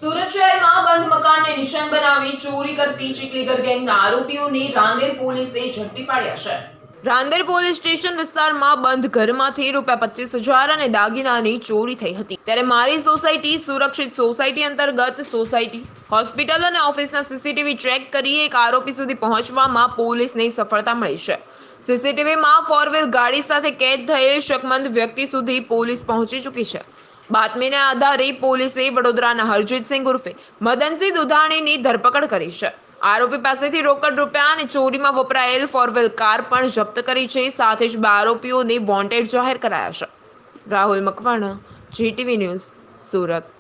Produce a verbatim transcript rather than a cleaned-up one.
સુરત શહેરમાં બંધ મકાનને નિશાન બનાવી ચોરી કરતી ચીખલીગર ગેંગના આરોપીઓને રાંદેર પોલીસે ઝડપી પાડ્યા છે। રાંદેર પોલીસ સ્ટેશન વિસ્તારમાં બંધ ઘરમાંથી રૂપિયા પચીસ હજાર અને દાગીનાની ચોરી થઈ હતી। ત્યારે મારી સોસાયટી સુરક્ષિત સોસાયટી અંતર્ગત સોસાયટી, હોસ્પિટલ અને ઓફિસના સીસીટીવી ચેક કરી એક આરોપી સુધી પહોંચવામાં પોલીસને સફળતા મળી છે। સીસીટીવીમાં ફોર વ્હીલ ગાડી સાથે કેદ થયેલ શકમંદ વ્યક્તિ સુધી પોલીસ પહોંચી ચૂકી છે। બાતમીના આધારે પોલીસે વડોદરાના હરજીતસિંહ ઉર્ફે મદનસિંહ દુધાણીની ધરપકડ કરી છે। આરોપી પાસેથી રોકડ રૂપિયા અને ચોરીમાં વપરાયેલ ફોર વ્હીલ કાર પણ જપ્ત કરી છે। સાથે જ બે આરોપીઓને વોન્ટેડ જાહેર કરાયા છે। Rahul Makwana, GTV news, Surat.